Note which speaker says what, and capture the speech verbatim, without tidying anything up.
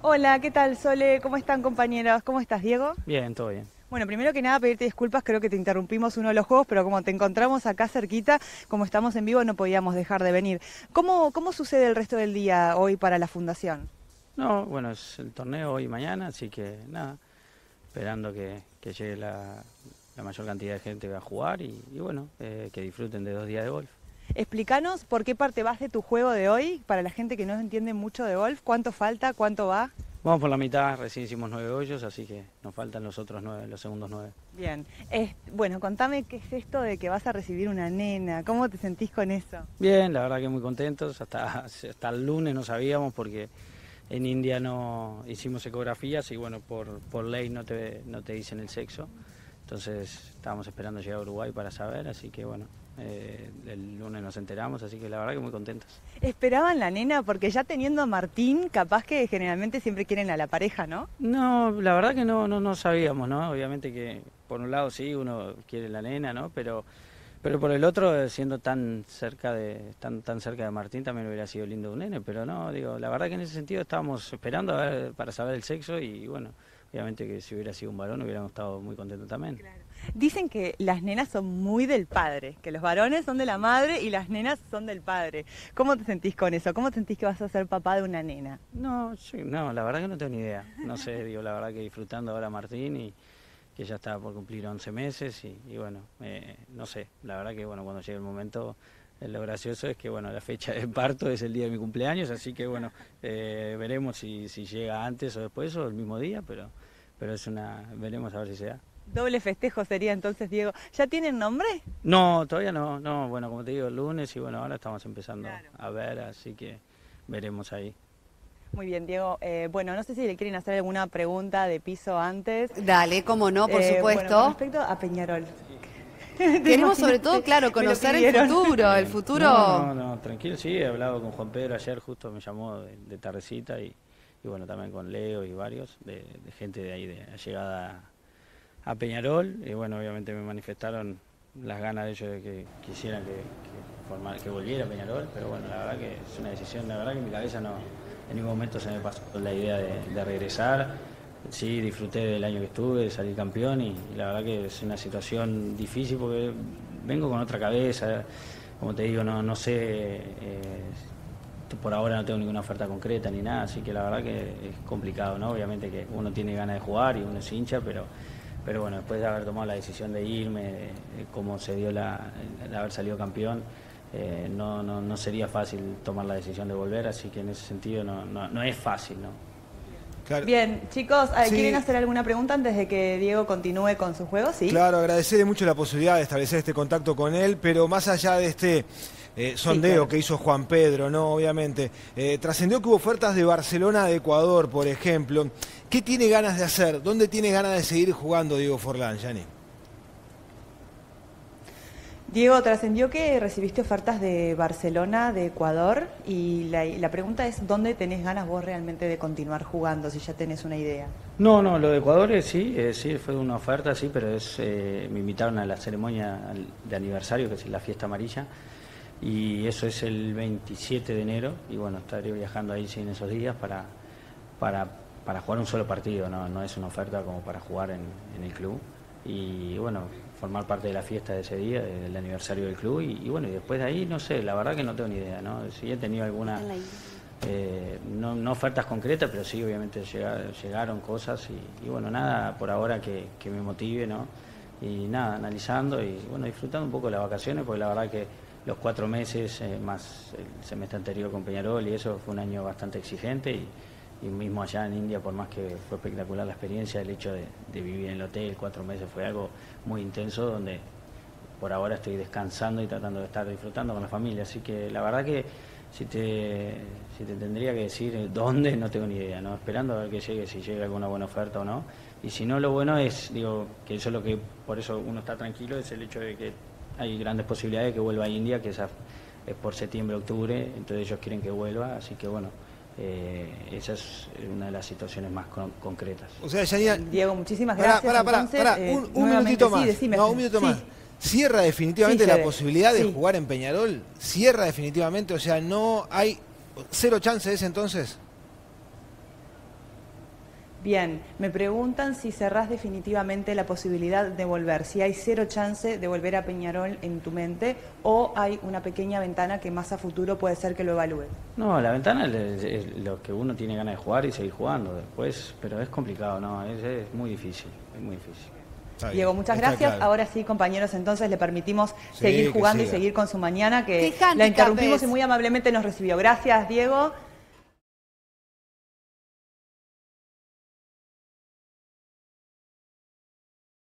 Speaker 1: Hola, ¿qué tal, Sole? ¿Cómo están, compañeros? ¿Cómo estás, Diego?
Speaker 2: Bien, todo bien.
Speaker 1: Bueno, primero que nada, pedirte disculpas, creo que te interrumpimos uno de los juegos, pero como te encontramos acá cerquita, como estamos en vivo, no podíamos dejar de venir. ¿Cómo, cómo sucede el resto del día hoy para la fundación?
Speaker 2: No, bueno, es el torneo hoy y mañana, así que nada, esperando que, que llegue la, la mayor cantidad de gente que va a jugar y, y bueno, eh, que disfruten de dos días de golf.
Speaker 1: Explícanos por qué parte vas de tu juego de hoy, para la gente que no entiende mucho de golf, cuánto falta, cuánto va.
Speaker 2: Vamos por la mitad, recién hicimos nueve hoyos, así que nos faltan los otros nueve, los segundos nueve.
Speaker 1: Bien, Es- bueno, contame qué es esto de que vas a recibir una nena, ¿cómo te sentís con eso?
Speaker 2: Bien, la verdad que muy contentos, hasta, hasta el lunes no sabíamos porque en India no hicimos ecografías y bueno, por, por ley no te, no te dicen el sexo. Entonces estábamos esperando llegar a Uruguay para saber, así que bueno, eh, el lunes nos enteramos, así que la verdad que muy contentos.
Speaker 1: ¿Esperaban la nena? Porque ya teniendo a Martín, capaz que generalmente siempre quieren a la pareja, ¿no?
Speaker 2: No, la verdad que no, no, no sabíamos, ¿no? Obviamente que por un lado sí, uno quiere la nena, ¿no? Pero, pero por el otro, eh, siendo tan cerca de, tan, tan cerca de Martín, también hubiera sido lindo un nene, pero no, digo, la verdad que en ese sentido estábamos esperando a ver, para saber el sexo y bueno, obviamente que si hubiera sido un varón hubiéramos estado muy contentos también.
Speaker 1: Dicen que las nenas son muy del padre, que los varones son de la madre y las nenas son del padre. ¿Cómo te sentís con eso? ¿Cómo sentís que vas a ser papá de una nena?
Speaker 2: No, sí, no, la verdad que no tengo ni idea. No sé, digo, la verdad que disfrutando ahora a Martín y que ya está por cumplir once meses y, y bueno, eh, no sé, la verdad que bueno, cuando llegue el momento, eh, lo gracioso es que bueno, la fecha de parto es el día de mi cumpleaños, así que bueno, eh, veremos si, si llega antes o después o el mismo día, pero, pero es una, veremos a ver si se da.
Speaker 1: Doble festejo sería entonces, Diego. ¿Ya tienen nombre?
Speaker 2: No, todavía no, no, bueno, como te digo, el lunes y bueno, ahora estamos empezando
Speaker 1: Claro.
Speaker 2: a ver, así que veremos ahí.
Speaker 1: Muy bien, Diego. Eh, bueno, no sé si le quieren hacer alguna pregunta de piso antes.
Speaker 3: Dale, cómo no, por
Speaker 1: Eh, bueno, con
Speaker 3: supuesto.
Speaker 1: respecto a Peñarol.
Speaker 3: Queremos sobre todo,
Speaker 1: Imagínate,
Speaker 3: claro,
Speaker 1: me lo
Speaker 3: conocer el
Speaker 1: pidieron.
Speaker 3: futuro, el futuro.
Speaker 2: No, no, no, tranquilo, sí, he hablado con Juan Pedro ayer, justo me llamó de, de tardecita y, y bueno, también con Leo y varios, de, de gente de ahí, de llegada a Peñarol, y bueno, obviamente me manifestaron las ganas de ellos de que quisieran que, que, formar- que volviera a Peñarol, pero bueno, la verdad que es una decisión, la verdad que en mi cabeza no, en ningún momento se me pasó la idea de, de regresar. Sí, disfruté del año que estuve, de salir campeón y, y la verdad que es una situación difícil porque vengo con otra cabeza, como te digo, no, no sé, eh, por ahora no tengo ninguna oferta concreta ni nada, así que la verdad que es complicado, ¿no? Obviamente que uno tiene ganas de jugar y uno es hincha, pero, pero bueno, después de haber tomado la decisión de irme, de, de cómo se dio la, de haber salido campeón, eh, no, no, no sería fácil tomar la decisión de volver, así que en ese sentido no, no, no es fácil, ¿no?
Speaker 4: Claro.
Speaker 1: Bien, chicos, eh,
Speaker 4: Sí.
Speaker 1: ¿quieren hacer alguna pregunta antes de que Diego continúe con su juego? Sí.
Speaker 4: Claro, agradecerle mucho la posibilidad de establecer este contacto con él, pero más allá de este eh, sondeo
Speaker 1: claro.
Speaker 4: que hizo Juan Pedro, ¿no? Obviamente, eh, trascendió que hubo ofertas de Barcelona, de Ecuador, por ejemplo. ¿Qué tiene ganas de hacer? ¿Dónde tiene ganas de seguir jugando Diego Forlán, Yanni?
Speaker 1: Diego, trascendió que recibiste ofertas de Barcelona, de Ecuador, y la, la pregunta es, ¿dónde tenés ganas vos realmente de continuar jugando, si ya tenés una idea?
Speaker 2: No, no, lo de Ecuador eh, sí, eh, sí, fue una oferta, sí, pero es, eh, me invitaron a la ceremonia al- de aniversario, que es la fiesta amarilla, y eso es el veintisiete de enero, y bueno, estaré viajando ahí sí, en esos días para, para, para jugar un solo partido, no, no es una oferta como para jugar en, en el club, y bueno, formar parte de la fiesta de ese día, del aniversario del club, y, y bueno, y después de ahí, no sé, la verdad que no tengo ni idea, ¿no? Sí he tenido alguna... Eh, no, no ofertas concretas, pero sí, obviamente llegar- llegaron cosas y, y bueno, nada por ahora que, que me motive, ¿no? Y nada, analizando y bueno, disfrutando un poco de las vacaciones, porque la verdad que los cuatro meses eh, más el semestre anterior con Peñarol y eso fue un año bastante exigente y, y mismo allá en India, por más que fue espectacular la experiencia, el hecho de, de vivir en el hotel cuatro meses fue algo muy intenso donde por ahora estoy descansando y tratando de estar disfrutando con la familia, así que la verdad que si te, si te tendría que decir dónde, no tengo ni idea, ¿no? Esperando a ver que llegue, si llega alguna buena oferta o no. Y si no, lo bueno es, digo, que eso es lo que, por eso uno está tranquilo, es el hecho de que hay grandes posibilidades de que vuelva a India, que esa es por septiembre, octubre, entonces ellos quieren que vuelva, así que bueno, eh, esa es una de las situaciones más con- concretas.
Speaker 4: O sea, Yanni...
Speaker 1: Diego, muchísimas
Speaker 4: Pará,
Speaker 1: gracias.
Speaker 4: pará, pará,
Speaker 1: entonces,
Speaker 4: pará,
Speaker 1: eh,
Speaker 4: un, un
Speaker 1: nuevamente,
Speaker 4: minutito
Speaker 1: sí,
Speaker 4: más.
Speaker 1: decime.
Speaker 4: No, un minuto
Speaker 1: Sí.
Speaker 4: más. ¿Cierra definitivamente
Speaker 1: Sí,
Speaker 4: la
Speaker 1: Fede.
Speaker 4: posibilidad de
Speaker 1: Sí.
Speaker 4: jugar en Peñarol? ¿Cierra definitivamente? O sea, no hay cero chance de ese entonces.
Speaker 1: Bien, me preguntan si cerrás definitivamente la posibilidad de volver, si hay cero chance de volver a Peñarol en tu mente o hay una pequeña ventana que más a futuro puede ser que lo evalúe.
Speaker 2: No, la ventana es, es lo que uno tiene ganas de jugar y seguir jugando después, pero es complicado, no, es, es muy difícil, es muy difícil.
Speaker 1: Diego, muchas
Speaker 4: está
Speaker 1: gracias.
Speaker 4: claro.
Speaker 1: Ahora sí, compañeros, entonces le permitimos
Speaker 4: Sí,
Speaker 1: seguir
Speaker 4: que
Speaker 1: jugando y
Speaker 4: siga.
Speaker 1: seguir con su mañana, que
Speaker 3: ¿Qué handicap
Speaker 1: la interrumpimos
Speaker 3: es?
Speaker 1: y muy amablemente nos recibió. Gracias, Diego.